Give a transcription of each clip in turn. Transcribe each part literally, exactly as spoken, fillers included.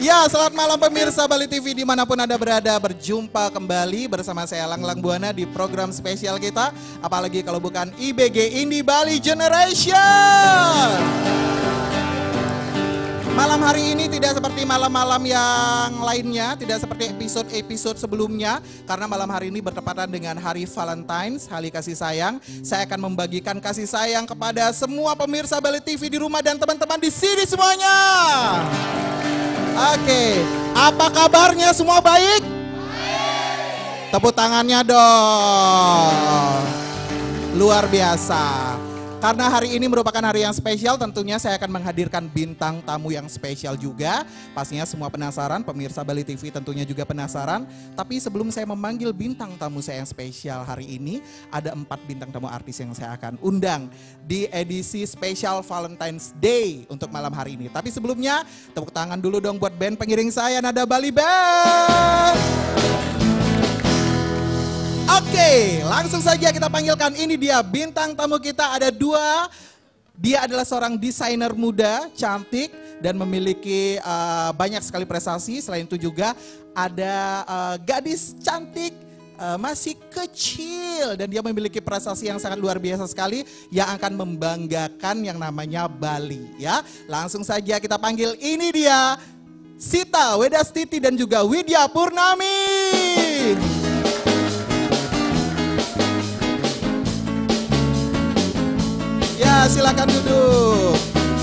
Ya, selamat malam pemirsa Bali T V dimanapun Anda berada. Berjumpa kembali bersama saya Lang-Lang Buana di program spesial kita. Apalagi kalau bukan I B G Indie Bali Generation. Malam hari ini tidak seperti malam-malam yang lainnya, tidak seperti episode-episode sebelumnya. Karena malam hari ini bertepatan dengan hari Valentine's, hari kasih sayang. Saya akan membagikan kasih sayang kepada semua pemirsa Bali T V di rumah dan teman-teman di sini semuanya. Oke, apa kabarnya semua baik? Baik. Tepuk tangannya dong. Luar biasa. Karena hari ini merupakan hari yang spesial, tentunya saya akan menghadirkan bintang tamu yang spesial juga. Pastinya semua penasaran, pemirsa Bali T V tentunya juga penasaran. Tapi sebelum saya memanggil bintang tamu saya yang spesial hari ini, ada empat bintang tamu artis yang saya akan undang di edisi spesial Valentine's Day untuk malam hari ini. Tapi sebelumnya, tepuk tangan dulu dong buat band pengiring saya, Nada Bali Band. Oke, langsung saja kita panggilkan, ini dia bintang tamu kita, ada dua. Dia adalah seorang desainer muda, cantik, dan memiliki uh, banyak sekali prestasi. Selain itu juga ada uh, gadis cantik, uh, masih kecil, dan dia memiliki prestasi yang sangat luar biasa sekali yang akan membanggakan yang namanya Bali. Ya, langsung saja kita panggil, ini dia Sita Wedastiti dan juga Widya Purnami. Ya, silakan duduk.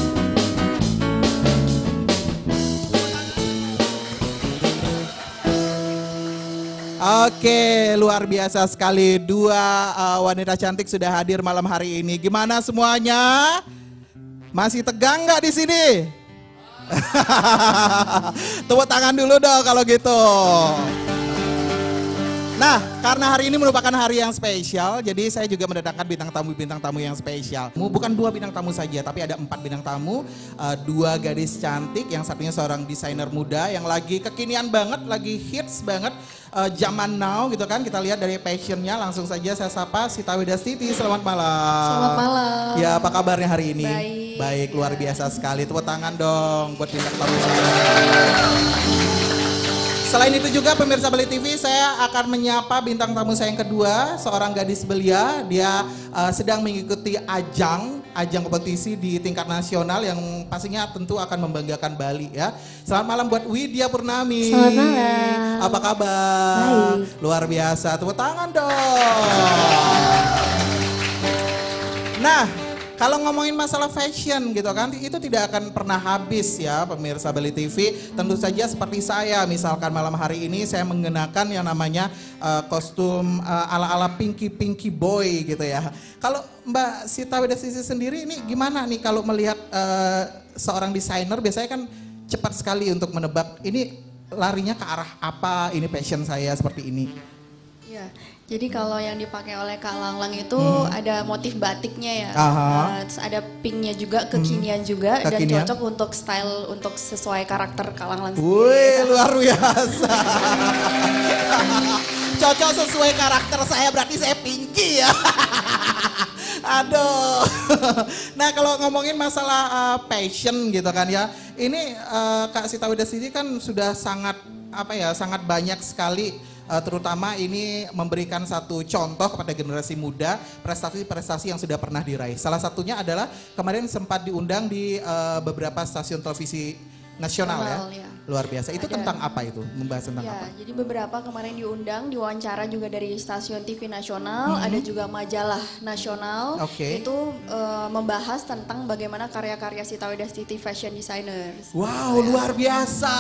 Oke, luar biasa sekali. Dua uh, wanita cantik sudah hadir malam hari ini. Gimana semuanya? Masih tegang nggak di sini? Tepuk tangan dulu dong kalau gitu. Nah, karena hari ini merupakan hari yang spesial, jadi saya juga mendatangkan bintang tamu-bintang tamu yang spesial. Bukan dua bintang tamu saja, tapi ada empat bintang tamu, uh, dua gadis cantik, yang satunya seorang desainer muda yang lagi kekinian banget, lagi hits banget, uh, zaman now gitu kan. Kita lihat dari passionnya, langsung saja saya sapa Sita Wedastiti. Selamat malam. Selamat malam. Ya, apa kabarnya hari ini? Baik. Baik, luar biasa sekali. Tepuk tangan dong buat bintang tamu saya. Selain itu juga pemirsa Bali T V, saya akan menyapa bintang tamu saya yang kedua, seorang gadis belia. Dia uh, sedang mengikuti ajang, ajang kompetisi di tingkat nasional yang pastinya tentu akan membanggakan Bali ya. Selamat malam buat Widya Purnami. Selamat malam. Apa kabar? Baik. Luar biasa, tepuk tangan dong. Nah, kalau ngomongin masalah fashion gitu kan, itu tidak akan pernah habis ya pemirsa Bali T V. Tentu saja seperti saya, misalkan malam hari ini saya mengenakan yang namanya uh, kostum uh, ala-ala Pinky-Pinky Boy gitu ya. Kalau Mbak Sita Wedastiti sendiri ini gimana nih kalau melihat uh, seorang desainer, biasanya kan cepat sekali untuk menebak ini larinya ke arah apa, ini passion saya seperti ini. Ya, jadi kalau yang dipakai oleh Kak Lang-Lang itu Hmm. ada motif batiknya ya. Aha. Nah, terus ada pinknya juga, kekinian juga, Kekinian. dan cocok untuk style, untuk sesuai karakter Kak Lang-Lang sendiri. Wih, luar biasa. Cocok sesuai karakter saya, berarti saya Pinky ya. Aduh. Nah, kalau ngomongin masalah uh, passion gitu kan ya. Ini uh, Kak Sita Wedastiti kan sudah sangat apa ya, sangat banyak sekali, uh, terutama ini memberikan satu contoh kepada generasi muda prestasi-prestasi yang sudah pernah diraih. Salah satunya adalah kemarin sempat diundang di uh, beberapa stasiun televisi nasional ya. Nasional, ya. Luar biasa. Itu Ada. tentang apa itu? Membahas tentang Ya, apa? jadi beberapa kemarin diundang, diwawancara juga dari stasiun T V nasional, ada juga majalah nasional. Oke. Itu eh, membahas tentang bagaimana karya-karya Sita Wedastiti fashion designers. Wow, luar biasa.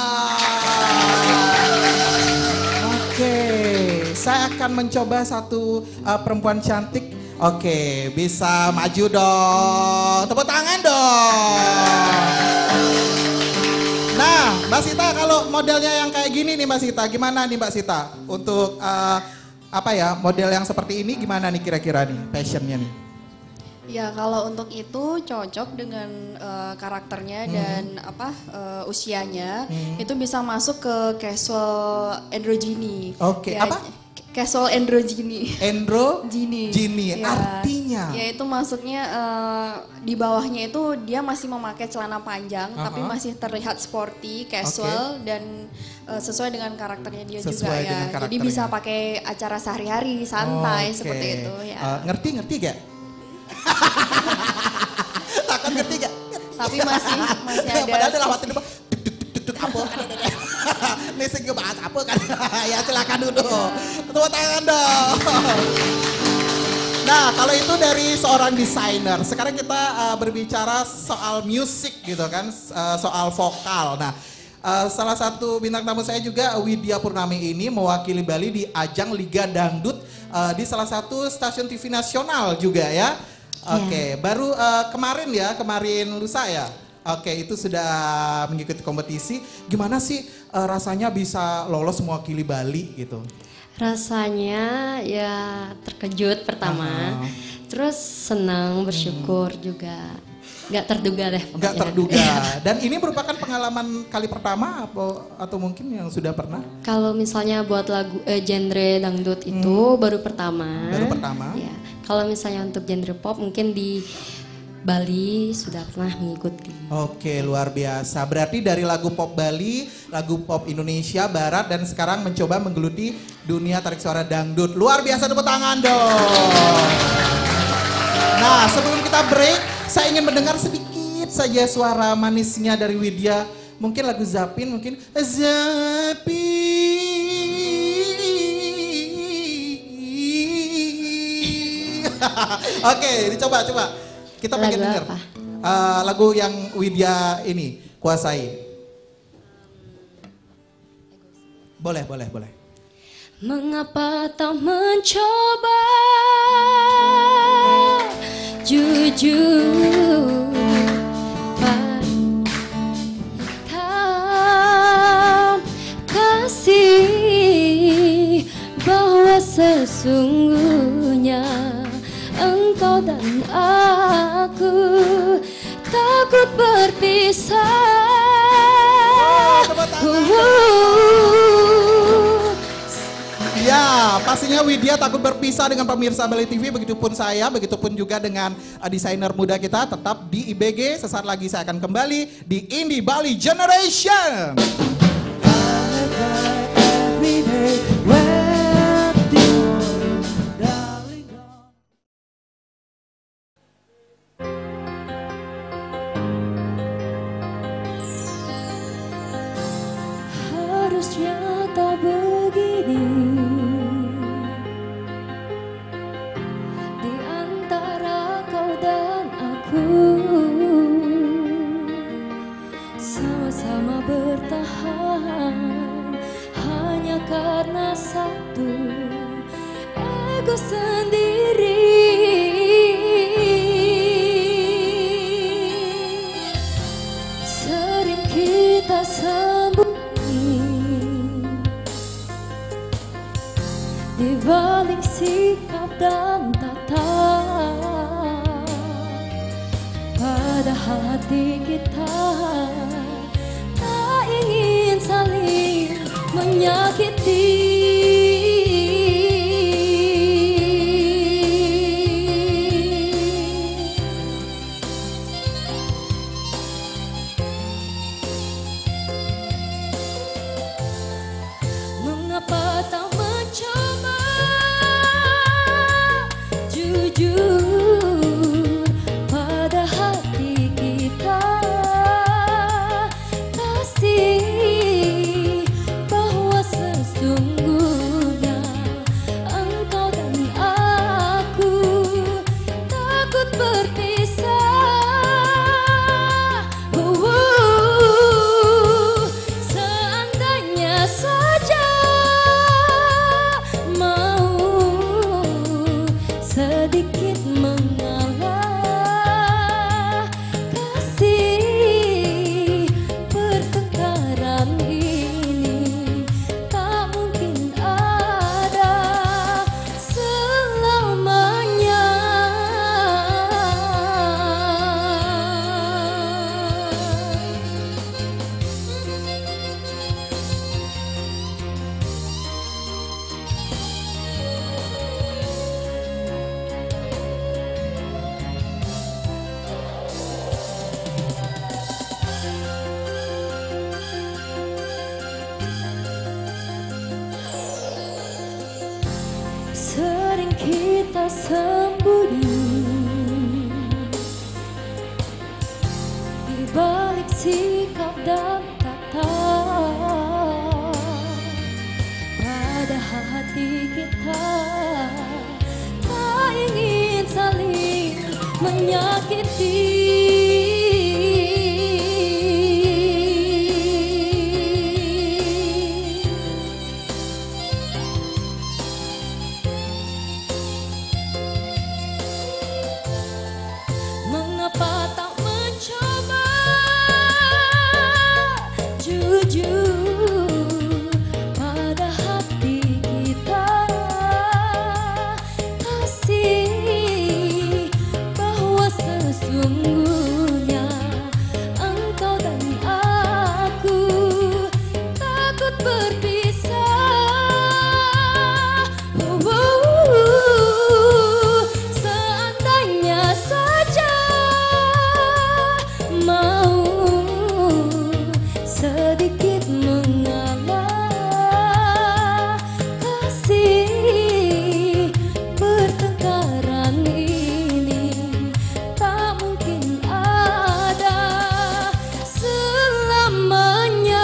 Oke, saya akan mencoba satu uh, perempuan cantik. Oke, bisa maju dong. Tepuk tangan dong. Nah, Mbak Sita, kalau modelnya yang kayak gini nih Mbak Sita, gimana nih Mbak Sita? Untuk uh, apa ya, model yang seperti ini gimana nih kira-kira nih, passionnya nih? Ya, kalau untuk itu cocok dengan eh, karakternya Hmm. dan apa eh, usianya, Hmm. itu bisa masuk ke casual androgyny. Oke, Ya, apa? Casual androgyny. Androgyny. Gini. Ya, Artinya? Ya itu maksudnya uh, di bawahnya itu dia masih memakai celana panjang, uh-huh. tapi masih terlihat sporty, casual, okay. dan uh, sesuai dengan karakternya dia sesuai juga ya. Jadi bisa pakai acara sehari-hari, santai, okay. seperti itu. Ya. Uh, ngerti ngerti gak? Takkan ngerti gak? Tapi masih masih ada. Padahal lewatin depan. Apa kan ada. Nih sing bahas apa kan? Ya silakan dulu. Tepuk tangan dong. Nah, kalau itu dari seorang desainer. Sekarang kita uh, berbicara soal musik gitu kan, uh, soal vokal. Nah, uh, salah satu bintang tamu saya juga Widya Purnami ini mewakili Bali di ajang Liga Dangdut uh, di salah satu stasiun T V nasional juga ya. Oke, okay. yeah. baru uh, kemarin ya, kemarin lusa ya. Oke, itu sudah mengikuti kompetisi. Gimana sih uh, rasanya bisa lolos mewakili Bali gitu? Rasanya ya terkejut pertama, uh-huh. terus senang, bersyukur hmm. juga. Gak terduga deh. Gak terduga. Dan ini merupakan pengalaman kali pertama atau, atau mungkin yang sudah pernah? Kalau misalnya buat lagu eh, genre dangdut itu hmm. baru pertama. Baru pertama. Ya. Kalau misalnya untuk genre pop mungkin di Bali sudah pernah mengikuti. Oke, luar biasa. Berarti dari lagu pop Bali, lagu pop Indonesia Barat, dan sekarang mencoba menggeluti dunia tarik suara dangdut. Luar biasa, tepuk tangan dong. Nah, sebelum kita break, saya ingin mendengar sedikit saja suara manisnya dari Widya. Mungkin lagu Zapin, mungkin Zapin. Oke, dicoba, coba. Kita pengen dengar uh, lagu yang Widya ini kuasai. Boleh, boleh, boleh. Mengapa tak mencoba jujur pada kasih bahwa sesungguhnya engkau dan aku takut berpisah. Oh, ya, pastinya Widya takut berpisah dengan pemirsa Bali T V, begitupun saya, begitupun juga dengan uh, desainer muda kita. Tetap di I B G, sesaat lagi saya akan kembali di Indie Bali Generation. Harusnya tak begini di antara kau dan aku, sama-sama bertahan hanya karena satu ego sendiri. Sering kita sembunyi di balik sikap dan tata, padahal hati kita tak ingin saling menyakiti. Mengapa tak mencoba jujur pada hati kita, kita sembunyi di balik sikap dan tata, padahal hati kita tak ingin saling menyakiti. Mengapa tak mencoba jujur pada hati kita, kasih bahwa sesungguhnya engkau dan aku takut berpisah. Oh, oh, oh. Seandainya saja mau sedikit mengalah, kasih pertengkaran ini tak mungkin ada selamanya.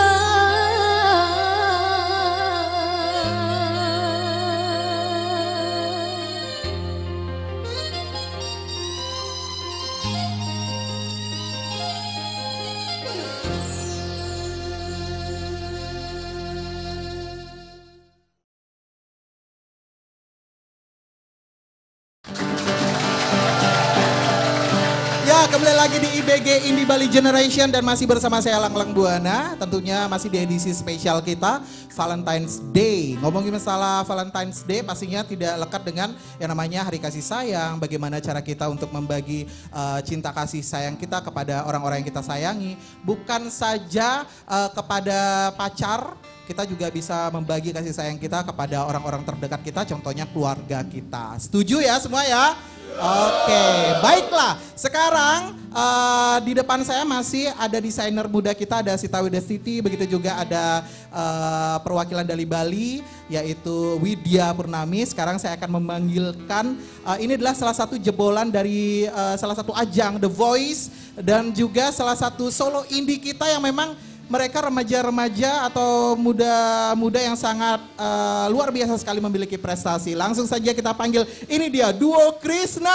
Ya, kembali lagi di I B G Indie Bali Generation dan masih bersama saya Lang Lang Buana. Tentunya masih di edisi spesial kita Valentine's Day. Ngomongin masalah Valentine's Day pastinya tidak lekat dengan yang namanya hari kasih sayang. Bagaimana cara kita untuk membagi uh, cinta kasih sayang kita kepada orang-orang yang kita sayangi. Bukan saja uh, kepada pacar, kita juga bisa membagi kasih sayang kita kepada orang-orang terdekat kita, contohnya keluarga kita. Setuju ya semua ya? Oke, baiklah. Sekarang uh, di depan saya masih ada desainer muda kita, ada Sita Widastiti, begitu juga ada uh, perwakilan dari Bali, yaitu Widya Purnami. Sekarang saya akan memanggilkan, uh, ini adalah salah satu jebolan dari uh, salah satu ajang The Voice, dan juga salah satu solo indie kita yang memang mereka remaja-remaja atau muda-muda yang sangat uh, luar biasa sekali memiliki prestasi. Langsung saja kita panggil, ini dia duo Krishna.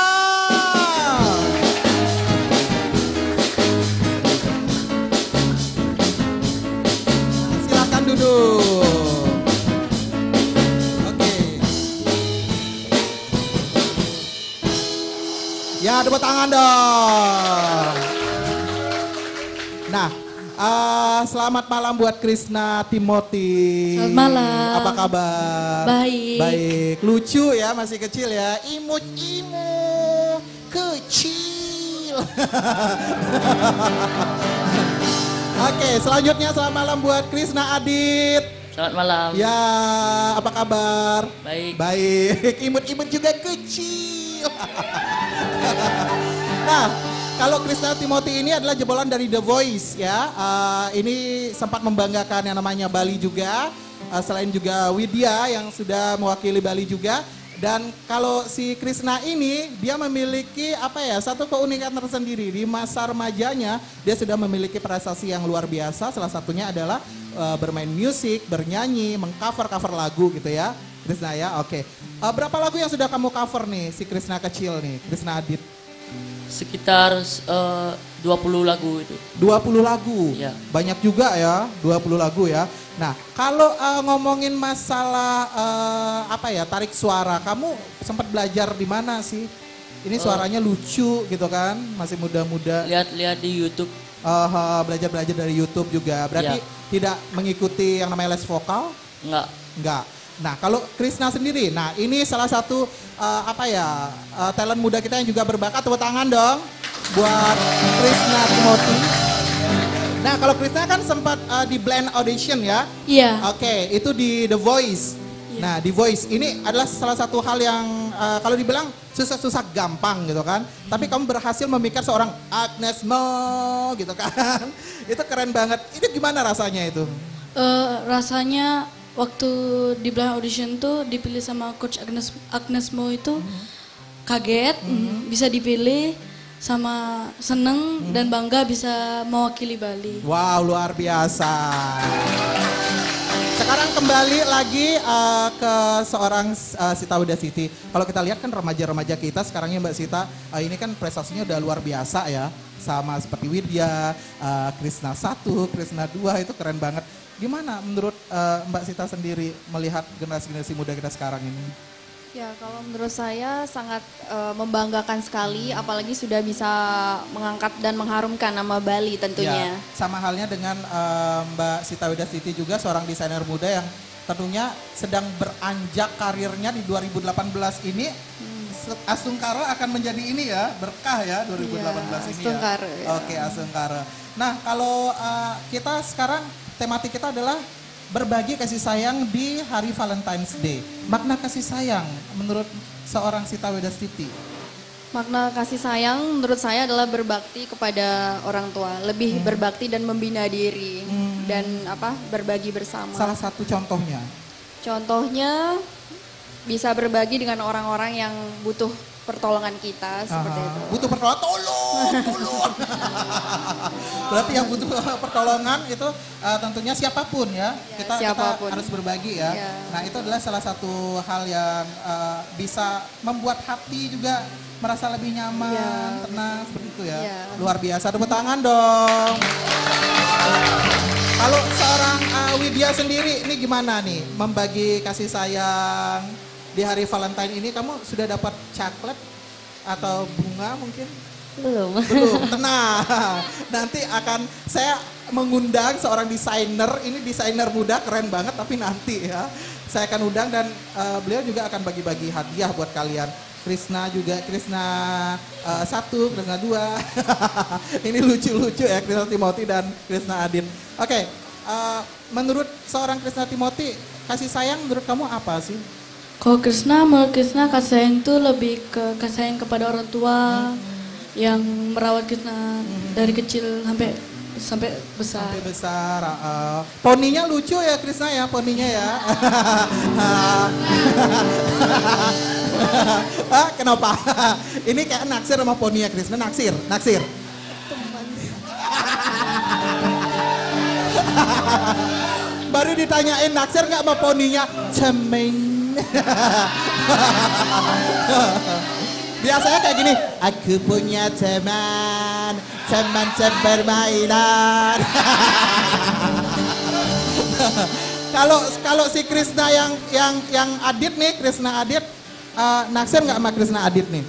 Silakan duduk. Oke. Ya, tepuk tangan dong. Nah, Uh, selamat malam buat Krishna Timothy. Selamat malam. Apa kabar? Baik. Baik. Lucu ya, masih kecil ya. Imut-imut kecil. Oke, selanjutnya selamat malam buat Krishna Adit. Selamat malam. Ya, apa kabar? Baik. Baik. Imut-imut juga kecil. Nah, kalau Krishna Timothy ini adalah jebolan dari The Voice ya. Uh, ini sempat membanggakan yang namanya Bali juga. Uh, selain juga Widya yang sudah mewakili Bali juga. Dan kalau si Krishna ini dia memiliki apa ya, satu keunikan tersendiri. Di masa remajanya dia sudah memiliki prestasi yang luar biasa. Salah satunya adalah uh, bermain musik, bernyanyi, mengcover-cover lagu gitu ya. Krishna ya, oke. Okay. Uh, berapa lagu yang sudah kamu cover nih si Krishna kecil nih, Krishna Adit? Sekitar uh, dua puluh lagu itu. dua puluh lagu? Ya. Banyak juga ya, dua puluh lagu ya. Nah, kalau uh, ngomongin masalah uh, apa ya, tarik suara, kamu sempat belajar di mana sih? Ini suaranya uh, lucu gitu kan, masih muda-muda. Lihat-lihat di YouTube. Uh, belajar-belajar dari YouTube juga. Berarti ya. Tidak mengikuti yang namanya les vokal? Enggak. Enggak. Nah, kalau Krishna sendiri, nah ini salah satu uh, apa ya, uh, talent muda kita yang juga berbakat. Tepuk tangan dong buat Krishna Timothy. Nah, kalau Krishna kan sempat uh, di Blend Audition ya. Iya. Oke, okay, itu di The Voice. Yeah. Nah, The Voice ini adalah salah satu hal yang uh, kalau dibilang susah-susah gampang gitu kan. Tapi kamu berhasil memikat seorang Agnes Mo gitu kan. Itu keren banget. Itu gimana rasanya itu? Uh, rasanya waktu di belakang audition tuh dipilih sama coach Agnes Agnes Mo itu mm-hmm. kaget mm-hmm. bisa dipilih, sama seneng mm-hmm. dan bangga bisa mewakili Bali. Wow, luar biasa. Sekarang kembali lagi uh, ke seorang uh, Sita Wida Siti. Kalau kita lihat kan remaja-remaja kita sekarangnya Mbak Sita, uh, ini kan prestasinya udah luar biasa ya. Sama seperti Widya, uh, Krisna satu, Krisna dua, itu keren banget. Gimana menurut uh, Mbak Sita sendiri melihat generasi-generasi muda kita sekarang ini? Ya, kalau menurut saya sangat uh, membanggakan sekali, apalagi sudah bisa mengangkat dan mengharumkan nama Bali tentunya. Ya, sama halnya dengan uh, Mbak Sita Wida Siti juga seorang desainer muda yang tentunya sedang beranjak karirnya di dua ribu delapan belas ini. Hmm. Astungkara akan menjadi ini ya, berkah ya dua ribu delapan belas ya, ini Astungkara, ya. ya. Oke, Astungkara. Nah, kalau uh, kita sekarang tematik kita adalah berbagi kasih sayang di hari Valentine's Day. Makna kasih sayang menurut seorang Sita Wida Siti? Makna kasih sayang menurut saya adalah berbakti kepada orang tua, lebih hmm. berbakti dan membina diri hmm. dan apa berbagi bersama. Salah satu contohnya? Contohnya bisa berbagi dengan orang-orang yang butuh pertolongan kita seperti Aha. itu. Butuh pertolongan, tolong, tolong. Berarti yang butuh pertolongan itu uh, tentunya siapapun ya. ya kita, siapapun. kita harus berbagi ya. ya. Nah itu adalah salah satu hal yang uh, bisa membuat hati juga merasa lebih nyaman, ya, tenang seperti itu ya. ya. Luar biasa, tepuk tangan dong. Kalau seorang uh, Widya sendiri ini gimana nih membagi kasih sayang? Di hari Valentine ini kamu sudah dapat coklat atau bunga mungkin? Belum. Belum, tenang. Nanti akan saya mengundang seorang desainer, ini desainer muda keren banget tapi nanti ya. Saya akan undang dan uh, beliau juga akan bagi-bagi hadiah buat kalian. Krisna juga, Krisna uh, satu, Krisna dua. Ini lucu-lucu ya, Krisna Timothy dan Krisna Adin. Oke, okay, uh, menurut seorang Krisna Timothy, kasih sayang menurut kamu apa sih? Kalau Krisna, menurut Krisna kasih sayang itu lebih ke kasih sayang kepada orang tua hmm. yang merawat kita hmm. dari kecil sampai sampai besar. Sampai besar. Uh, poninya lucu ya Krisna ya, poninya ya. ah, kenapa? Ini kayak naksir sama poninya Krisna, naksir, naksir. Baru ditanyain naksir nggak sama poninya, cemeng. Biasanya kayak gini, aku punya teman, teman sepermainan. Kalau kalau si Krisna yang yang yang Adit nih, Krisna Adit, uh, naksir nggak sama Krisna Adit nih?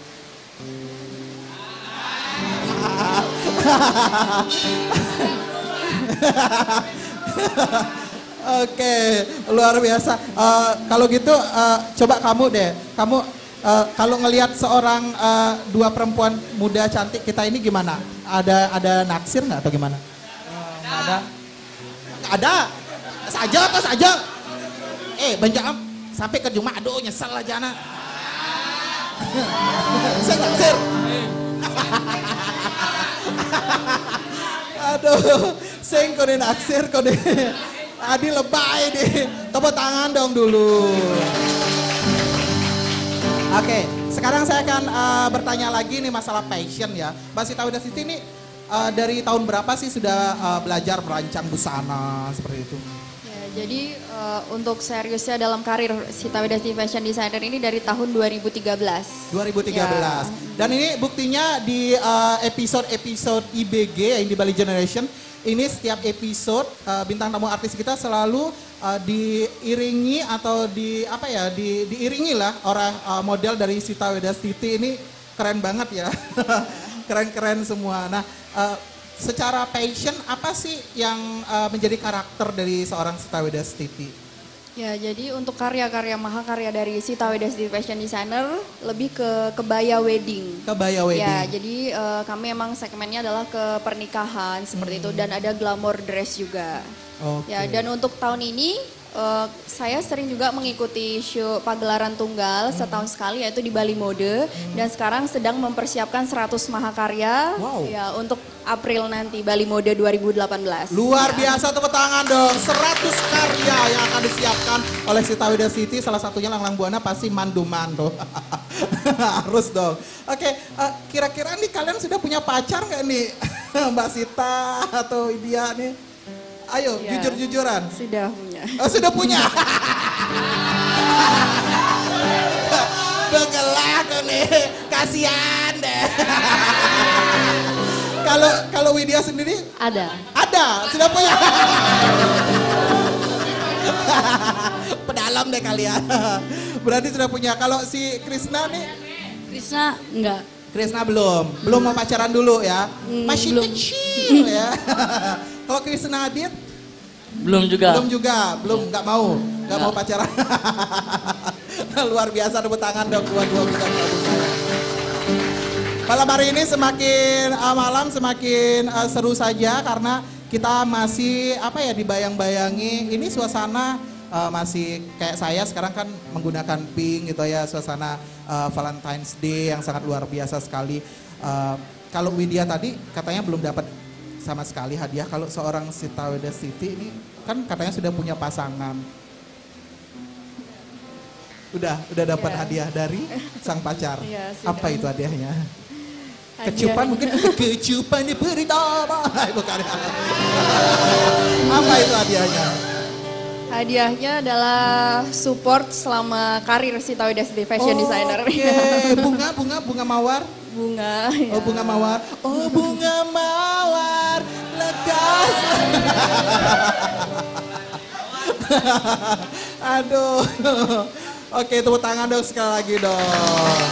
Oke, luar biasa. Uh, kalau gitu, uh, coba kamu deh, kamu uh, kalau ngelihat seorang uh, dua perempuan muda cantik kita ini gimana? Ada ada naksir nggak atau gimana? Uh, ada. Ada. Saja atau saja. Eh, banjak sampai ke rumah, aduh nyesel aja anak. Saya naksir. Aduh, sing kode naksir kode. Adi lebay deh, tepuk tangan dong dulu. Oke, sekarang saya akan uh, bertanya lagi nih masalah passion ya. Mbak Sita Wida Siti ini uh, dari tahun berapa sih sudah uh, belajar merancang busana seperti itu? Ya, jadi uh, untuk seriusnya dalam karir Sita Wida Siti Fashion Designer ini dari tahun dua ribu tiga belas. dua ribu tiga belas. Ya. Dan ini buktinya di uh, episode-episode I B G yang di Bali Generation. Ini setiap episode uh, bintang tamu artis kita selalu uh, diiringi atau di apa ya di, diiringi lah orang uh, model dari Sita Wida Siti ini keren banget ya. Keren-keren semua. Nah, uh, secara passion apa sih yang uh, menjadi karakter dari seorang Sita Wida Siti? Ya, jadi untuk karya-karya mahakarya dari Sita Wida Siti Fashion Designer lebih ke kebaya wedding. Kebaya wedding. Ya, jadi uh, kami emang segmennya adalah ke pernikahan seperti hmm. itu dan ada glamour dress juga. Okay. Ya, dan untuk tahun ini uh, saya sering juga mengikuti show pagelaran tunggal hmm. setahun sekali yaitu di Bali Mode hmm. dan sekarang sedang mempersiapkan seratus mahakarya wow. ya untuk April nanti, Bali Mode dua ribu delapan belas. Luar Ya. biasa, tepuk tangan dong. seratus karya yang akan disiapkan oleh Sita Wida City. Salah satunya Langlang Buana pasti Mandu-Mando. Harus dong. Oke, eh, kira-kira nih kalian sudah punya pacar nggak nih? Mbak Sita atau Idia nih? Ayo, Ya. jujur-jujuran. Sudah punya. Oh, sudah punya. Begelak nih, kasihan deh. Kalau kalau Widya sendiri Ada. ada, sudah punya. Pedalam deh kalian. Berarti sudah punya. Kalau si Krisna nih, Krisna enggak. Krisna belum, belum mau pacaran dulu ya. Hmm, Masih belum. kecil ya. Kalau Krisna Adit Belum juga. belum juga, belum nggak mau, nggak mau Nggak. pacaran. Luar biasa, tepuk tangan dong dua-dua bisa gabung. Malam hari ini semakin uh, malam semakin uh, seru saja karena kita masih apa ya dibayang-bayangi ini suasana uh, masih kayak saya sekarang kan menggunakan pink gitu ya, suasana uh, Valentine's Day yang sangat luar biasa sekali. Uh, kalau Widya tadi katanya belum dapat sama sekali hadiah. Kalau seorang Sita Wida City ini kan katanya sudah punya pasangan. Udah, udah dapat Iya. hadiah dari sang pacar. Iya, sudah. Apa itu hadiahnya? Hadiah Kecupan ini- mungkin kecupan di pertama. Bukan. Apa itu hadiahnya? Hadiahnya adalah support selama karir Sita Wida City Fashion Designer. Oke, bunga, bunga, bunga mawar. Bunga. Oh, bunga mawar. Oh, bunga mawar. Lekas. Aduh. Oke, tepuk tangan dong sekali lagi dong.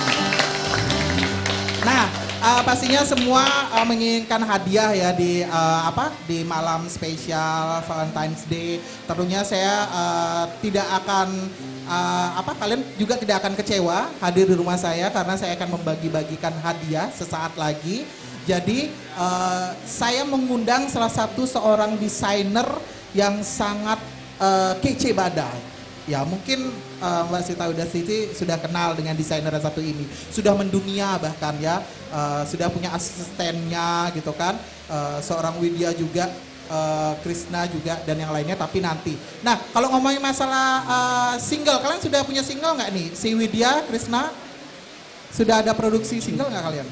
Nah, uh, pastinya semua uh, menginginkan hadiah ya di uh, apa di malam spesial Valentine's Day. Tentunya saya uh, tidak akan uh, apa kalian juga tidak akan kecewa hadir di rumah saya karena saya akan membagi-bagikan hadiah sesaat lagi. Jadi uh, saya mengundang salah satu seorang desainer yang sangat uh, kece badai. Ya mungkin uh, Mbak Sita Wida City sudah kenal dengan desainer yang satu ini. Sudah mendunia bahkan ya. Uh, sudah punya asistennya gitu kan. Uh, seorang Widya juga, uh, Krisna juga dan yang lainnya tapi nanti. Nah kalau ngomongin masalah uh, single, kalian sudah punya single nggak nih? Si Widya, Krisna, sudah ada produksi single nggak kalian?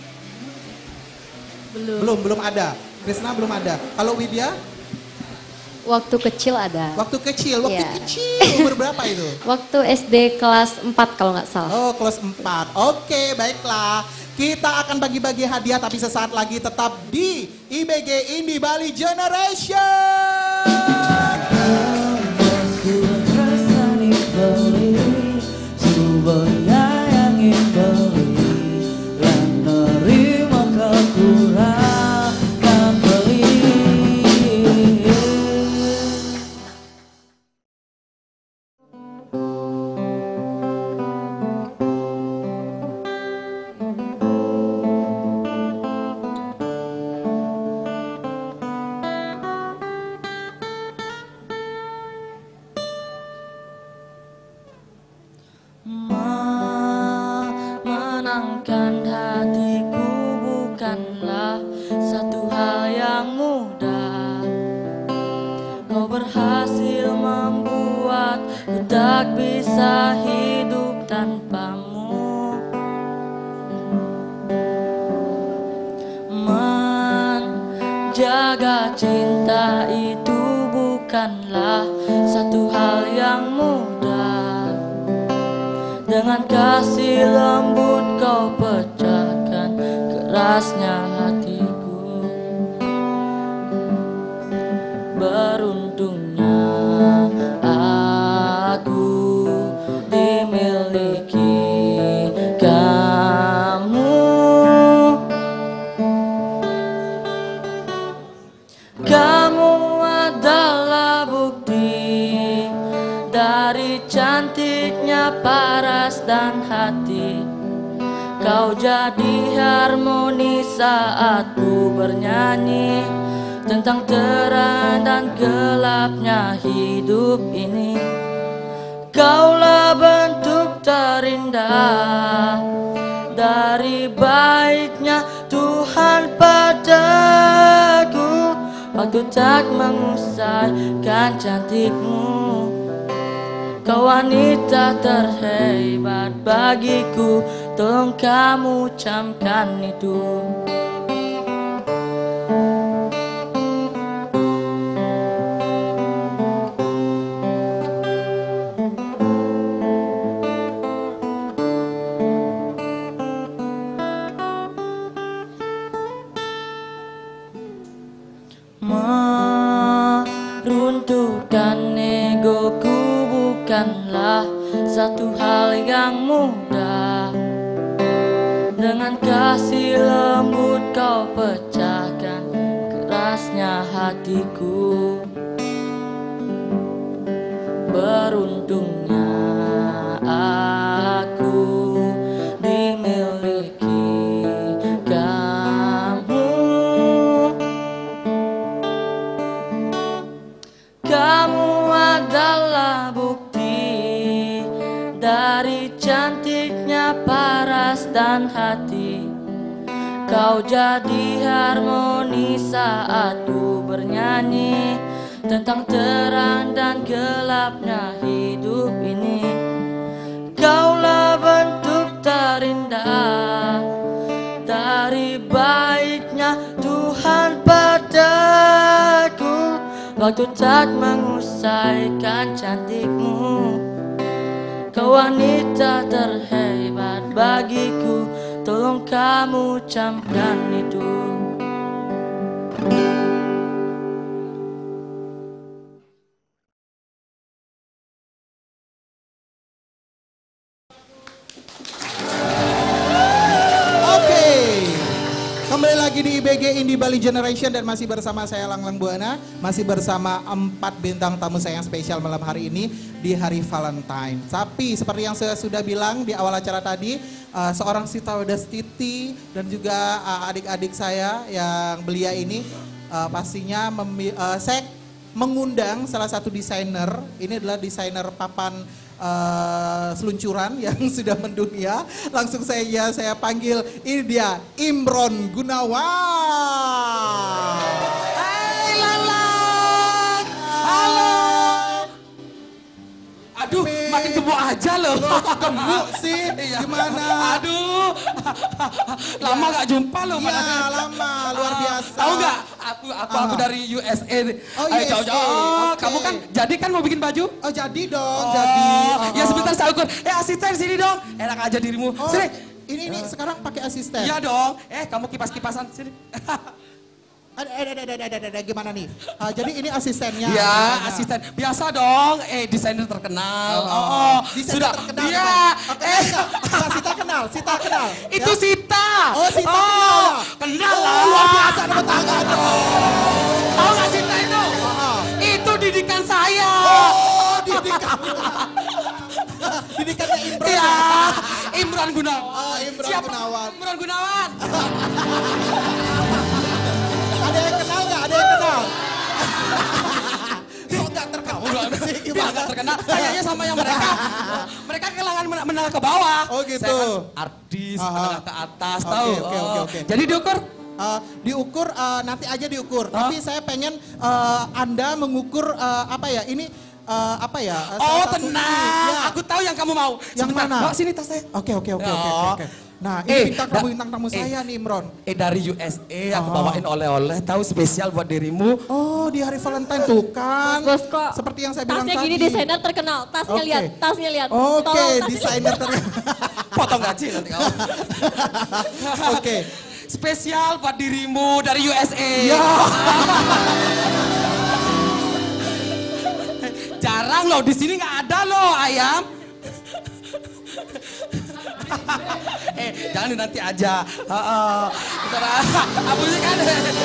Belum. Belum, belum ada. Krisna belum ada. Kalau Widya, Waktu kecil ada. waktu kecil, waktu Iya. kecil umur berapa itu? Waktu S D kelas empat kalau nggak salah. Oh, kelas empat. Oke, baiklah. Kita akan bagi-bagi hadiah tapi sesaat lagi tetap di I B G Indie Bali Generation. Menangkan hatiku bukanlah satu hal yang mudah. Kau berhasil membuat ku tak bisa hidup tanpamu. Menjaga cinta itu bukanlah satu hal yang mudah. Dengan kasih lembut kau pecahkan kerasnya hatiku. Beruntungnya aku dimiliki kamu. Kamu adalah bukti dari cantiknya paras dan hati. Kau jadi harmoni saat ku bernyanyi tentang terang dan gelapnya hidup ini. Kaulah bentuk terindah dari baiknya Tuhan pada waktu tak mengusaikan cantikmu. Kau wanita terhebat bagiku, tolong kamu camkan itu. Meruntuhkan egoku bukanlah satu hal yang mudah. Dengan kasih lembut kau pecahkan kerasnya hatiku. Beruntungnya aku dimiliki kamu. Kamu adalah bukti dari cantiknya paras dan hati. Kau jadi harmoni saat ku bernyanyi tentang terang dan gelapnya hidup ini. Kaulah bentuk terindah dari baiknya Tuhan padaku. Waktu tak mengusaikan cantikmu. Kau wanita terhebat bagiku, tolong kamu camkan itu. Kembali lagi di I B G Indie Bali Generation dan masih bersama saya Langlang Buana, masih bersama empat bintang tamu saya yang spesial malam hari ini di hari Valentine. Tapi seperti yang saya sudah bilang di awal acara tadi, uh, seorang Sita Wedastiti dan juga uh, adik-adik saya yang belia ini uh, pastinya uh, saya mengundang salah satu desainer. Ini adalah desainer papan Uh, seluncuran yang sudah mendunia. Langsung saya saya panggil, ini dia Imron Gunawan. Hai Lalang. Halo. Aduh, makin gemuk aja loh. Gemuk sih, gimana? Aduh, lama gak jumpa loh. Iya, lama, luar biasa. Tahu nggak? Aku aku aku dari U S A. Oh, Ayo, U S A. jauh-jauh. Oh, Oke. kamu kan jadi kan mau bikin baju? Oh jadi dong, Oh, jadi. ya sebentar saya ukur. Eh asisten sini dong. Enak aja dirimu. Oh, Sini. ini ini sekarang pakai asisten. Iya dong. Eh kamu kipas-kipasan sini. Ada, ada, ada, ada, ada, ada, gimana nih? Uh, jadi ini asistennya. Ya, Asistennya. asisten. Biasa dong. Eh, desainer terkenal. Oh, Oh, oh. desainer sudah. terkenal. Iya. Oke, Eh, Sita, Sita kenal, Sita kenal. itu Ya? Sita. Oh, Sita Oh, kenal ya? kenal Oh, lah. luar biasa, tepuk tangan dong. Tahu nggak Sita itu? Oh, Itu didikan saya. oh didikan. Didikannya Imron. Iya. ya? Imron Gunawan. Oh, Imron Siapa? Gunawan. Imron Gunawan. Ada yang kenal nggak? Ada yang kenal? Kok nggak terkenal sih? Dia Gimana? nggak terkenal. Kayaknya sama yang mereka. Mereka kehilangan men- menengah ke bawah. Oh, gitu. Saya kan artis, Aha. menengah ke atas, Oke, tahu. oke, oke, Oh. oke. Jadi diukur. Uh, diukur uh, nanti aja diukur. Tapi saya pengen uh, Anda mengukur uh, apa ya? Ini uh, apa ya? uh, Oh salah satu tenang, ini. Ya. aku tahu yang kamu mau. Yang Sebentar. mana? Bawa sini tas saya. Oke oke oke oke Oh. oke. Nah ini Eh, bintang da- tamu bintang tamu eh. saya nih Imron. Eh dari U S A aku Oh. bawain oleh-oleh, tahu spesial buat dirimu. Oh di hari Valentine tuh kan. Bos, kok Seperti yang saya bilang tasnya tadi. gini desainer terkenal, tasnya Oke. lihat, tasnya lihat. Oke, Tolong, tasnya- desainer terkenal. Potong gaji nanti kamu. Oke. Spesial buat dirimu dari U S A. Ya. Jarang loh, di sini nggak ada loh ayam. eh, jangan nanti aja. Heeh. Bentar, Abu sih kan.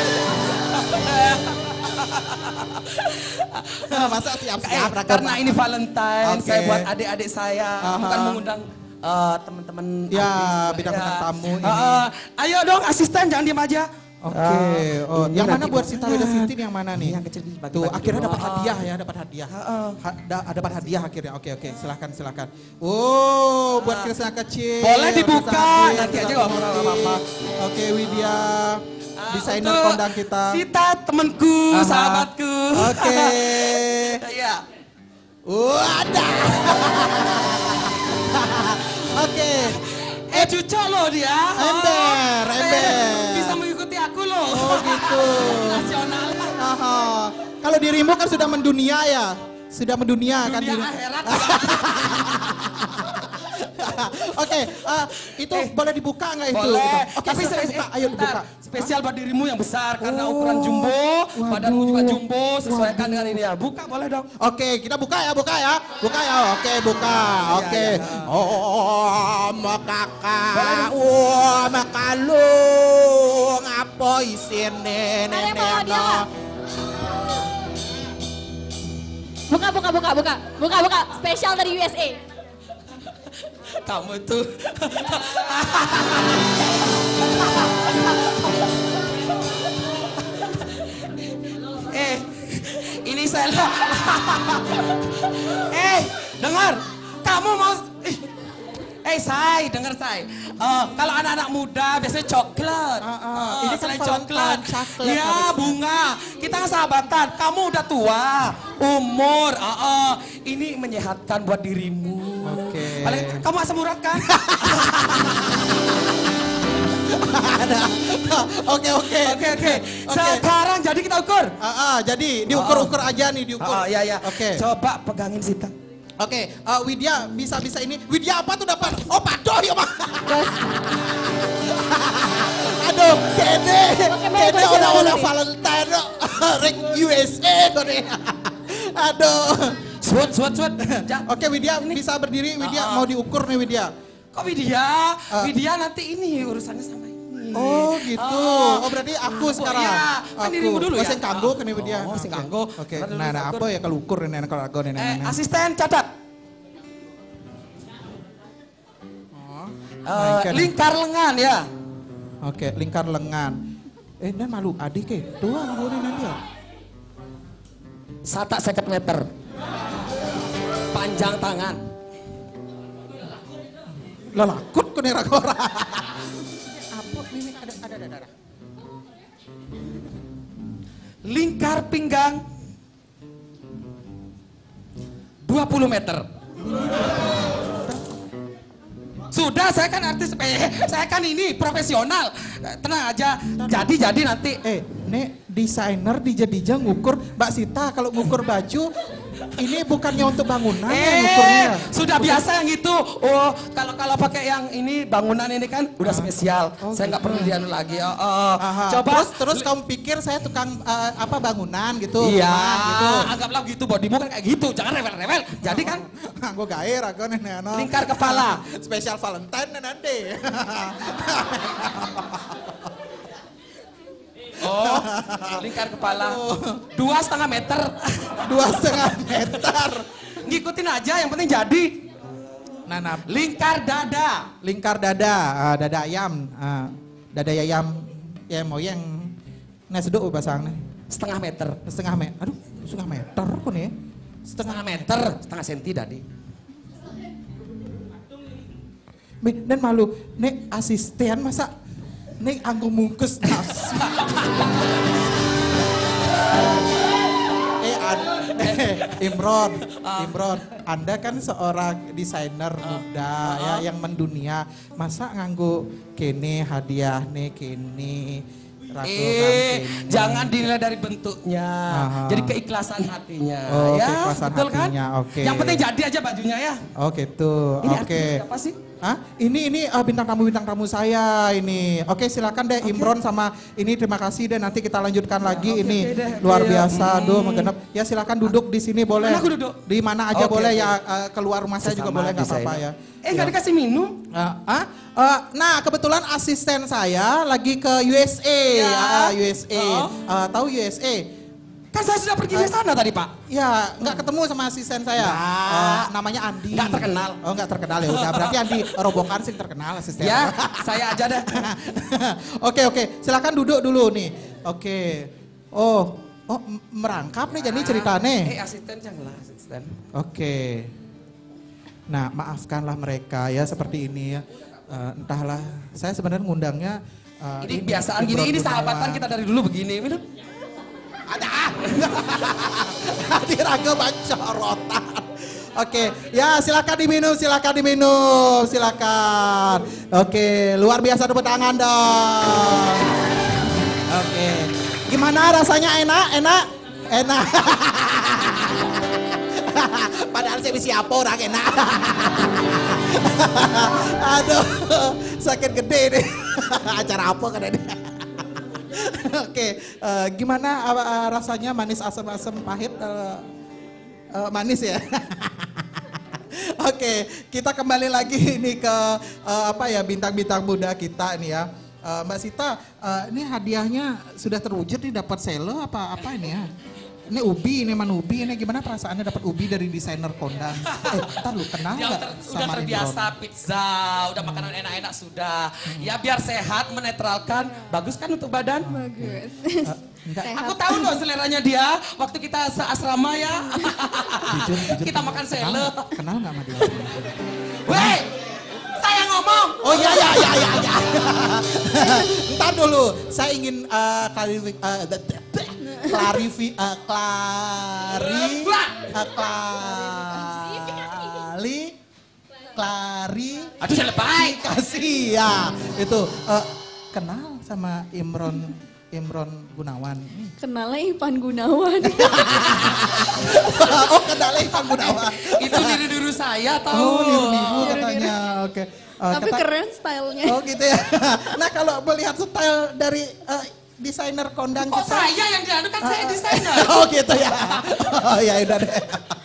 Masa Eh, siap-siap karena ini Valentine, Oke. saya buat adik-adik saya, Aha. bukan mengundang eh, teman-teman. Ya, artis, bintang-bintang ya. tamu ini. Heeh. Ayo dong asisten, jangan diem aja. Oke, Ah, oh, ini yang mana nanti buat buat- Sita Weda Siti yang mana nih? Yang kecil dibagi-bagi Tuh, akhirnya dulu. dapat hadiah ya, dapat hadiah. Ha- da- dapat hadiah akhirnya. Oke, oke, silakan, silakan. Oh, buat Krisna kecil. Boleh dibuka, Krisna Adit, nanti aja Krisna nggak Murti. apa-apa. Oke, Widya. desainer untuk kondang kita. Vita temanku, Aha. sahabatku. Oke. Iya. Wadah. Oke. Eh cucok loh dia. Ember, Oh, ember. eh, Bisa mengikuti aku loh. Oh gitu. Nasional. Aha. Kalau dirimu kan sudah mendunia ya. Sudah mendunia kan Dunia diri- akhirat. Oke, eh, itu boleh dibuka nggak itu? Boleh. Gitu. Oke, Tapi silakan se- buka. eh, Ayo bentar. dibuka. Spesial buat dirimu yang besar karena Oh. ukuran jumbo, badanmu juga Waduh. jumbo, sesuaikan dengan ini ya. Buka boleh dong. Oke, kita buka ya, buka ya. Buka ya. Oke, buka. Oke. iya. Oh, makaka. Oh, makalung. Apa isine Ada yang bawa nenek dia, Pak? Buka, buka, buka, buka. Buka, buka. Spesial dari U S A. Kamu tuh. eh, ini saya. eh, dengar. Kamu mau Eh, Say, dengar Say. Eh, kalau anak-anak muda biasanya coklat. Ah, ah. Eh, Ini kan selain Valentine, coklat. coklat Ya, harusnya. bunga. Kita kan sahabatan. Kamu udah tua, umur. Ah, ah. Ini menyehatkan buat dirimu. Oke. Paling, kamu asam urat kan? Oke, oke. Oke, oke. Oke. Sekarang jadi kita ukur. Ah, ah, jadi diukur-ukur aja nih, diukur. Oh, iya, iya. Oke. Coba pegangin Sita. Oke, eh, Widya bisa-bisa ini. Widya apa tuh dapat? Oh, padoh ya, Mak. Aduh, kene. Kene udah-udah Valentine. Rek U S A kone. Aduh. Suat, suat, suat. Ja- Oke, Widya bisa berdiri. Widya Ah, ah. mau diukur nih, Widya. Kok Widya? Ah. Widya nanti ini urusannya sama ini. Oh, gitu. Ah. Oh, berarti aku Aku, sekarang. iya. Kan dirimu dulu Oh, ya? sing kanggo kene Widya. Oh, sing Oke. kanggo. Oke. Karena dulu Nah, nah ukur. apa ya kalau ukur ini kalau aku ini. Eh, asisten catat. Eh, Nah, lingkar lengan ya. Oke, lingkar lengan. Eh, dan malu adik ke? Tua boleh nanti ya. Sata seket meter. Panjang tangan. Lah lakut ku nera kora. Apa ini ada ada ada ada. Lingkar pinggang. dua puluh meter. Sudah, saya kan artis, eh, saya kan ini profesional. Eh, Tenang aja, jadi-jadi nanti. Eh, Nek, desainer dija-dija ngukur Mbak Sita kalau ngukur baju ini bukannya untuk bangunan ya ngukurnya. Eh, sudah biasa yang itu. Oh, kalau kalau pakai yang ini bangunan ini kan udah spesial. Oh, saya nggak gitu. perlu dianu lagi. Oh, oh. Aha. Coba. terus terus kamu pikir saya tukang eh, apa bangunan gitu, Iya, rumah gitu. anggaplah gitu. Bodimu kan kayak gitu. Jangan rewel-rewel. Jadi kan Gue gair aku nenek no. lingkar kepala. Spesial Valentine nanti. Oh, lingkar kepala. Dua setengah meter. Dua setengah meter. Ngikutin aja, yang penting jadi. Nah, nah, Lingkar dada. lingkar dada, ah, dada ayam, ah, dada ayam, ya mau yang nasi seduk pasang nih, Setengah meter. setengah meter, aduh setengah meter kok nih, Setengah meter. Setengah senti tadi. Mi, dan malu, nek asisten masa, nek anggo mungkus nasi. eh, an, eh, Imron, Imron, Anda kan seorang desainer muda ya yang mendunia, masa nganggo kene hadiah nih kene. ragam Eh, kene. jangan dinilai dari bentuknya. Aha. Jadi keikhlasan hatinya. Oh, ya, keikhlasan betul kan? hatinya, oke. Yang penting jadi aja bajunya ya. Oh gitu, Ini oke. artinya apa sih? Hah? Ini ini uh, bintang tamu bintang tamu saya ini. Oke, silakan deh Imron sama ini terima kasih deh nanti kita lanjutkan lagi oke, ini. oke deh, Luar oke, biasa, hmm. duh menggenap. Ya silakan duduk di sini boleh. Mana aku duduk? Di mana aja Oke, boleh oke. ya uh, keluar rumah saya juga Sesama boleh nggak apa-apa ya. desainer. Eh, nggak dikasih minum? Uh, ah? Uh, nah kebetulan asisten saya lagi ke U S A, Ya. uh, U S A. Oh. Uh, tahu U S A? Kan saya sudah pergi ke sana tadi, Pak. Ya, nggak ketemu sama asisten saya. Nggak. Uh, namanya Andi. Nggak terkenal. Oh, nggak terkenal ya udah. Berarti Andi robokan sih terkenal asisten. Ya, saya aja deh. Oke, oke. Silakan duduk dulu nih. Oke. Oh, oh m- merangkap nih jadi ceritanya. Eh, asisten janganlah, asisten. Oke. Nah, maafkanlah mereka ya seperti ini ya. Eh, entahlah, saya sebenarnya ngundangnya uh, Ini kebiasaan gini, ini sahabatan kita dari dulu begini. Minum. Ada. Diraga bancorotan. Oke, ya silakan diminum, silakan diminum, silakan. Oke, luar biasa tepuk tangan dong. Oke, gimana rasanya, enak, enak, enak. Padahal saya bisa apa orang enak. Aduh, sakit gede nih. Acara apa kan ini? Oke, uh, gimana uh, rasanya manis asam-asam pahit? Uh, uh, manis ya. Oke, kita kembali lagi ini ke uh, apa ya bintang-bintang muda kita ini ya. Uh, Mbak Sita, uh, ini hadiahnya sudah terwujud nih dapat selo apa apa ini ya? Ini ubi, ini man ubi, ini gimana perasaannya dapat ubi dari desainer kondang? Eh, ntar lu kenal Dia nggak ter, sama udah terbiasa Imron? pizza, udah makanan enak-enak sudah. Ya biar sehat, menetralkan, bagus kan untuk badan? Bagus. Enggak. Aku tahu loh seleranya dia waktu kita seasrama ya. Jujur, jujur, Kita kenal- makan kenal sele. nggak- Kenal nggak sama dia? Weh, saya ngomong. Oh iya iya iya iya. iya. Ntar dulu, saya ingin uh, klarifi, uh, klarifi, uh, klari, uh, klari, klari, Aduh saya lebay. kasih ya. Itu uh, kenal sama Imron Imron Gunawan. Kenalnya Ivan Gunawan. Oh kenalnya Ivan Gunawan. Itu diri-diri saya tahu. Oh niru-niru katanya. Oke. Uh, Tapi kata- keren stylenya. Oh gitu ya. Nah kalau melihat style dari uh, desainer kondang Kok kita. saya yang dianu kan saya desainer. Oh gitu ya. Oh ya udah deh.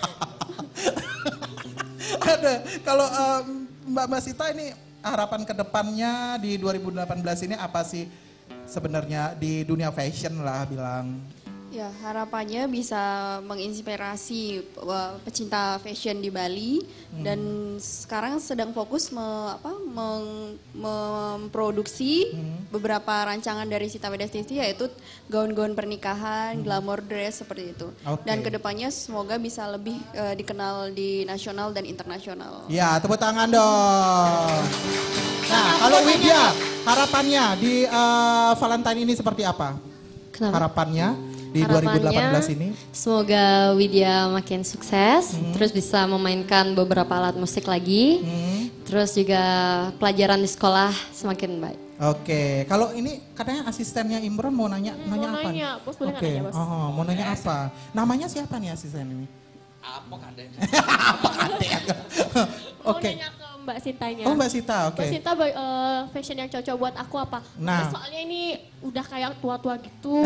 Ada kalau um, Mbak Mbak Sita ini harapan kedepannya di dua ribu delapan belas ini apa sih sebenarnya di dunia fashion lah bilang. Ya, harapannya bisa menginspirasi uh, pecinta fashion di Bali dan sekarang sedang fokus me, apa, meng- memproduksi beberapa rancangan dari Sita Wedastisi yaitu gaun-gaun pernikahan, glamour dress seperti itu. Oke. Dan kedepannya semoga bisa lebih uh, dikenal di nasional dan internasional. Ya tepuk tangan dong. Nah kalau Widya harapannya di uh, Valentine ini seperti apa? Kenapa? Harapannya di dua ribu delapan belas ini? Semoga Widya makin sukses, terus bisa memainkan beberapa alat musik lagi, terus juga pelajaran di sekolah semakin baik. Oke, kalau ini katanya asistennya Imron mau nanya, nanya mau apa? nanya, nih? bos, boleh nggak Oke, nanya, bos? oh, mau nanya apa? Namanya siapa nih asisten ini? Apa kade? Apa kadek? Mau Oke. nanya ke Mbak Sintanya. Oh Mbak Sita, oke. Mbak Sinta ba- eh, fashion yang cocok buat aku apa? Nah. Ya, soalnya ini udah kayak tua-tua gitu.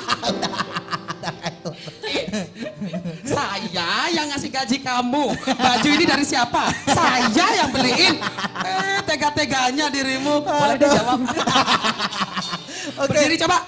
Saya yang ngasih gaji kamu. Baju ini dari siapa? Saya yang beliin. Eh, tega-teganya dirimu. Boleh Aduh. dijawab. Oke. Berdiri coba.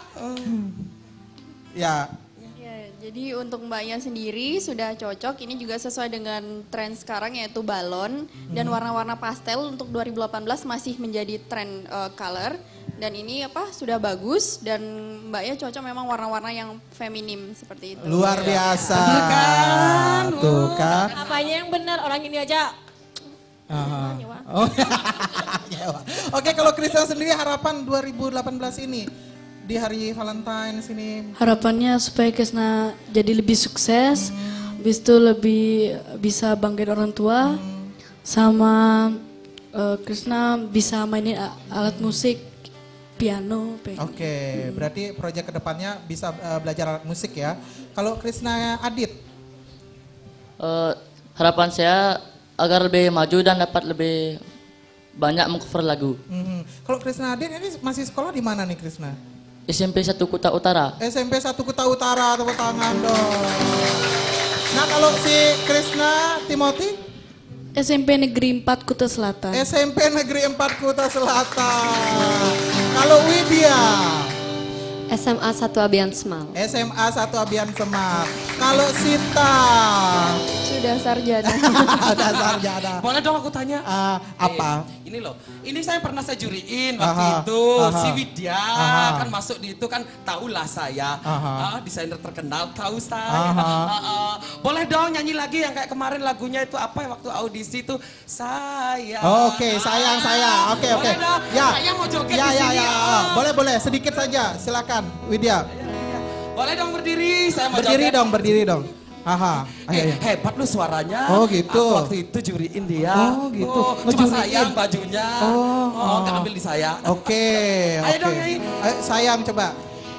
Ya, Ya, jadi untuk mbaknya sendiri sudah cocok. Ini juga sesuai dengan tren sekarang yaitu balon dan warna-warna pastel untuk dua ribu delapan belas masih menjadi tren uh, color. Dan ini apa sudah bagus dan mbaknya cocok memang warna-warna yang feminim seperti itu. luar biasa. kan? Tuh kan. Apanya yang benar? Orang ini aja. Aha. Nyewa. Oh. Nyewa. Oke, kalau Krisna sendiri harapan dua ribu delapan belas ini di hari Valentine sini. Harapannya supaya Krisna jadi lebih sukses, habis itu lebih bisa banggain orang tua, sama eh, Krisna bisa mainin a- alat musik, piano. pengen. Oke, berarti proyek kedepannya bisa eh, belajar alat musik ya. Kalau Krisna Adit, Eh, harapan saya agar lebih maju dan dapat lebih banyak mengcover lagu. mhm. Kalau Krisna Adit ini masih sekolah di mana nih Krisna? S M P satu Kuta Utara. S M P satu Kuta Utara, tepuk tangan dong. Nah kalau si Krisna Timothy, S M P Negeri empat Kuta Selatan. S M P Negeri empat Kuta Selatan. Kalau Widya, S M A satu Abian Semal. S M A satu Abian Semak. Kalau Sita, Sudah sarjana. ada sarjana. Boleh dong aku tanya? Ah, apa? Eh, ini loh, ini saya pernah saya juriin waktu Aha, itu. aha. Si Widya Aha. kan masuk di itu kan tahulah saya. Aha. Ah, desainer terkenal tahu saya. Aha. Ah, ah. Boleh dong nyanyi lagi yang kayak kemarin lagunya itu apa ya waktu audisi itu sayang. Oh, Oke, okay. sayang sayang. Oke okay, oke. Okay. Ya. Saya mau joget ya, di ya, sini. Ya ya. Boleh boleh sedikit saja. Silakan, Widya. Boleh dong berdiri. Saya mau berdiri joget. dong, berdiri dong. Aha. Ayo, eh, hebat lu suaranya. Oh gitu. Aku waktu itu juriin dia. Oh gitu. Oh, cuma sayang bajunya. Oh, oh, nggak ambil di saya. Oke. Okay, Ayo okay. dong nyanyi. Ayo, sayang coba.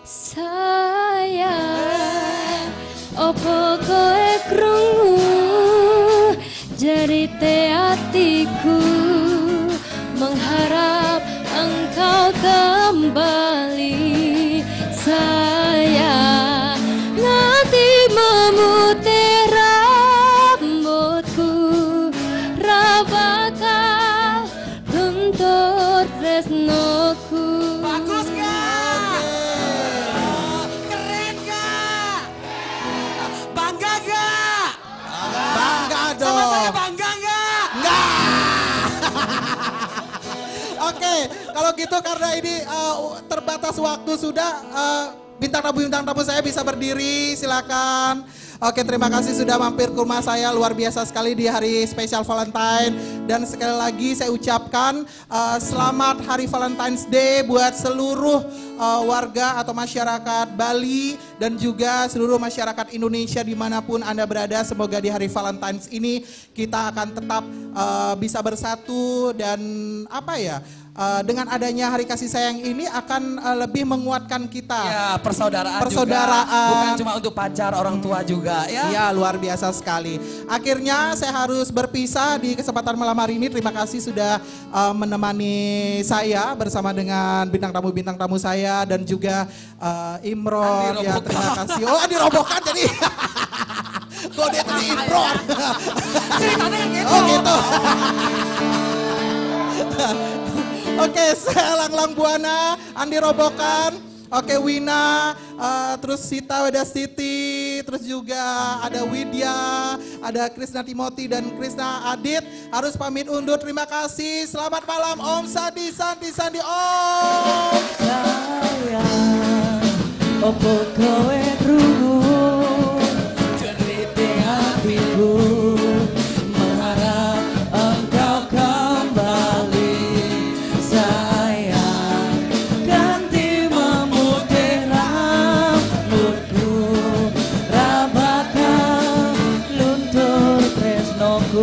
Sayang, opo koe krungu jerite hatiku, mengharap engkau kembali. Sayang, nanti memutih rambutku, rabakal luntur tresnoku. Bagus gak? Keren gak? Bangga gak? Bangga dong. Sama saya bangga gak? Oke, kalau gitu karena ini uh, terbatas waktu sudah uh, bintang tamu bintang tamu saya bisa berdiri, silakan. Oke, terima kasih sudah mampir ke rumah saya, luar biasa sekali di hari spesial Valentine. Dan sekali lagi saya ucapkan uh, selamat Hari Valentine's Day buat seluruh uh, warga atau masyarakat Bali dan juga seluruh masyarakat Indonesia dimanapun Anda berada. Semoga di hari Valentine's ini kita akan tetap uh, bisa bersatu dan apa ya, uh, dengan adanya hari kasih sayang ini akan uh, lebih menguatkan kita. Ya, persaudaraan, persaudaraan juga. Bukan cuma untuk pacar, orang tua juga ya. Ya, luar biasa sekali. Akhirnya saya harus berpisah di kesempatan malam hari ini. Terima kasih sudah uh, menemani saya bersama dengan bintang tamu-bintang tamu saya dan juga uh, Imron. Andi Ya, Robokan. terima kasih. Oh, dirobohkan jadi. Kok dia tadi Imron. Oh gitu. Oke, saya Lang-Lang Buana, Andi Robokan. Oke, Wina, uh, terus Sita Wedastiti, terus juga ada Widya, ada Krisna Timothy dan Krisna Adit. Harus pamit undur, terima kasih. Selamat malam Om Sandi, Sandi, Sandi, Om. Sayang, opo kowe krungu cerite hatiku, mengharap engkau kembali. Sayang, ganti memutih rambutku, rabakal luntur tresnoku.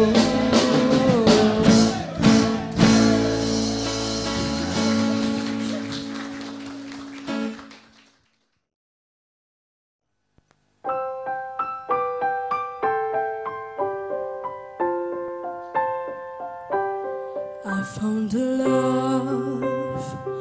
I found a love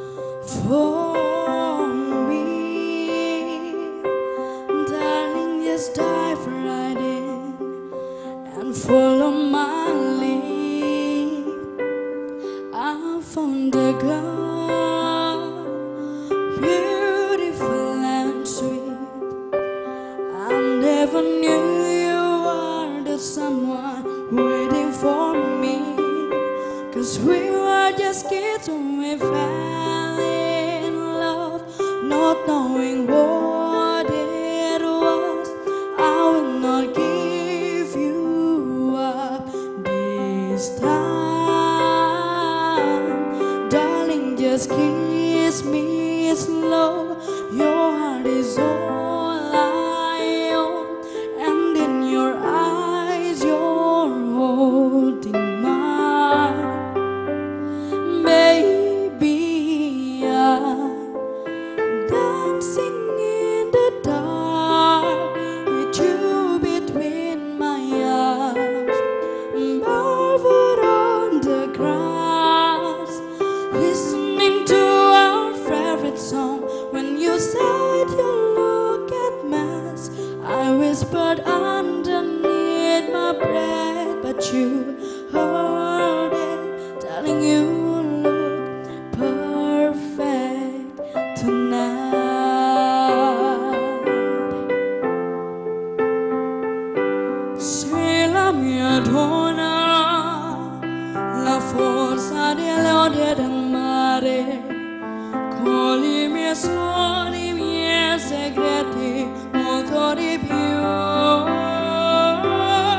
for me, darling, just dive right in and follow my lead. I found a girl, beautiful and sweet. I never knew you were the someone waiting for me. Cause we were just kids when we fell in love, not knowing what it was. I will not give you up this time. Darling, just kiss me slow. Your heart is all I own, and in your eyes you're holding mine. Baby, I'm dancing in the dark with you between my arms, barefoot on the grass, listening to our favorite song. When you said you look at mess, I whispered underneath my breath, but you heard it, telling you perfect tonight. Se la mia donna, la forza dell'odio del mare, con i miei sogni, i miei segreti, molto di più.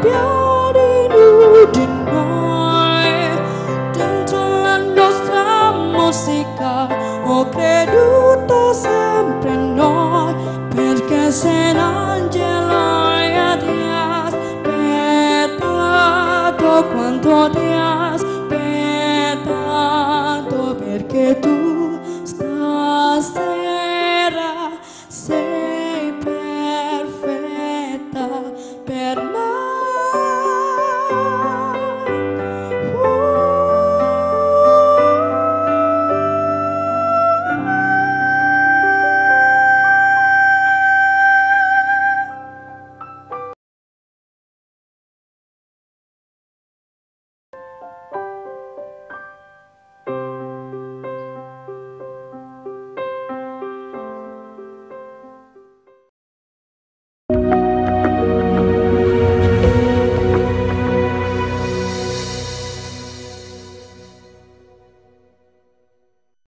abbiamo di noi dentro la nostra musica. Ho creduto sempre in noi perché sei un angelo e ti ha aspettato quanto ti